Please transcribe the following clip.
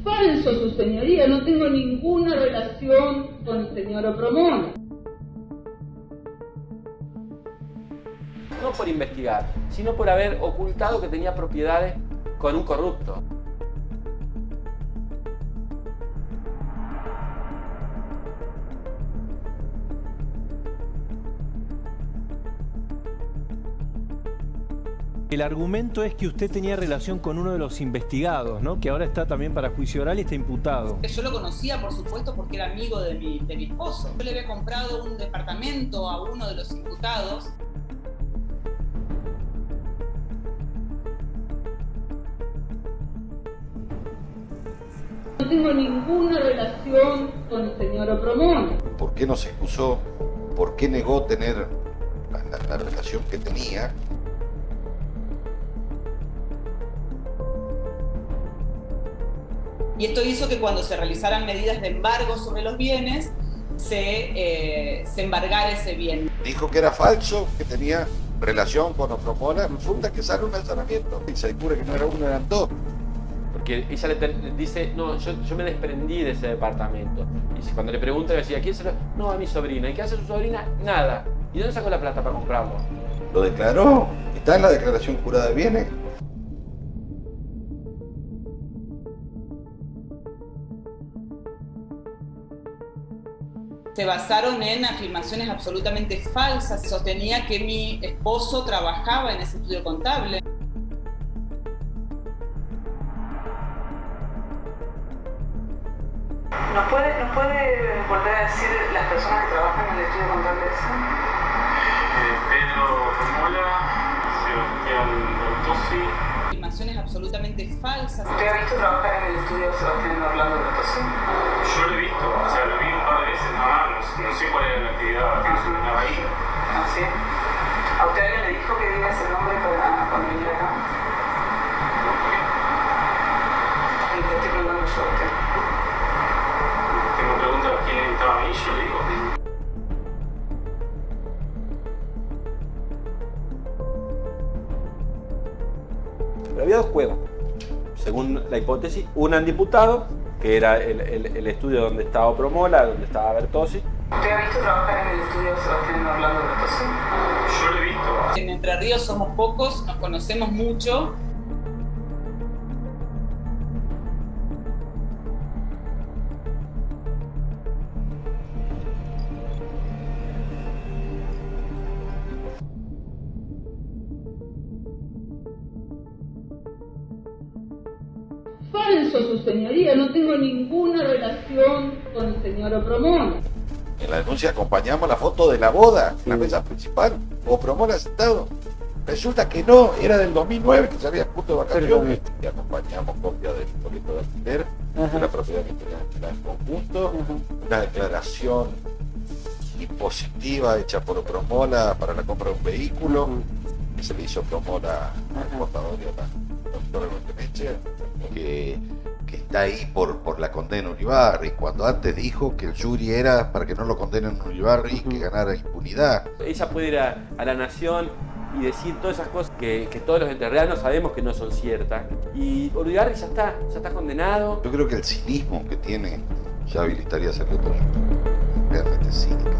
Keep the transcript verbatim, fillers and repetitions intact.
Falso, su señoría, no tengo ninguna relación con el señor Opromona. No por investigar, sino por haber ocultado que tenía propiedades con un corrupto. El argumento es que usted tenía relación con uno de los investigados, ¿no? Que ahora está también para juicio oral y está imputado. Yo lo conocía, por supuesto, porque era amigo de mi, de mi esposo. Yo le había comprado un departamento a uno de los imputados. No tengo ninguna relación con el señor Opromona. ¿Por qué no se excusó? ¿Por qué negó tener la, la, la relación que tenía? Y esto hizo que cuando se realizaran medidas de embargo sobre los bienes, se, eh, se embargara ese bien. Dijo que era falso, que tenía relación con Opromona. Resulta que sale un allanamiento y se descubre que no era uno, eran dos. Porque ella le, le dice, no, yo, yo me desprendí de ese departamento. Y cuando le pregunta, le decía, ¿quién se lo...? No, a mi sobrina. ¿Y qué hace su sobrina? Nada. ¿Y dónde sacó la plata para comprarlo? Lo declaró. Está en la declaración jurada de bienes. Se basaron en afirmaciones absolutamente falsas. Se sostenía que mi esposo trabajaba en ese estudio contable. ¿Nos puede, ¿Nos puede volver a decir las personas que trabajan en el estudio contable ese? Eh, Pedro Opromona, Sebastián Bertossi. Afirmaciones absolutamente falsas. ¿Usted ha visto trabajar en el estudio de Sebastián Orlando Bertossi? Yo lo he visto, o sea, lo vi un par de veces nada más, no, no sé cuál era la actividad que se estaba ahí. ¿Ah, sí? ¿A usted alguien le dijo que diga ese nombre para cuando viniera acá? No, ¿por qué? Y te estoy preguntando yo a usted. Tengo preguntas a quién estaba ahí, yo le digo. Pero había dos cuevas. Según la hipótesis, una en diputado, que era el, el, el estudio donde estaba Opromona, donde estaba Bertossi. ¿Usted ha visto trabajar en el estudio de Sebastián Orlando Bertossi? Yo lo he visto. En Entre Ríos somos pocos, nos conocemos mucho. Falso, su señoría, no tengo ninguna relación con el señor Opromona. En la denuncia acompañamos la foto de la boda, en la mesa principal, Opromona sentado. Resulta que no, era del dos mil nueve, que salía punto de vacaciones. Y acompañamos copia del boleto de alquiler, de la propiedad que tenía en conjunto, una declaración impositiva hecha por Opromona para la compra de un vehículo, que se le hizo Opromona al portador y a la doctora Goyeneche, que, que está ahí por, por la condena Ulibarri, cuando antes dijo que el jury era para que no lo condenen Ulibarri y que ganara impunidad. Ella puede ir a, a La Nación y decir todas esas cosas que, que todos los entrerrianos sabemos que no son ciertas. Y Ulibarri ya está, ya está condenado. Yo creo que el cinismo que tiene ya habilitaría a ser letrado. Realmente cínica.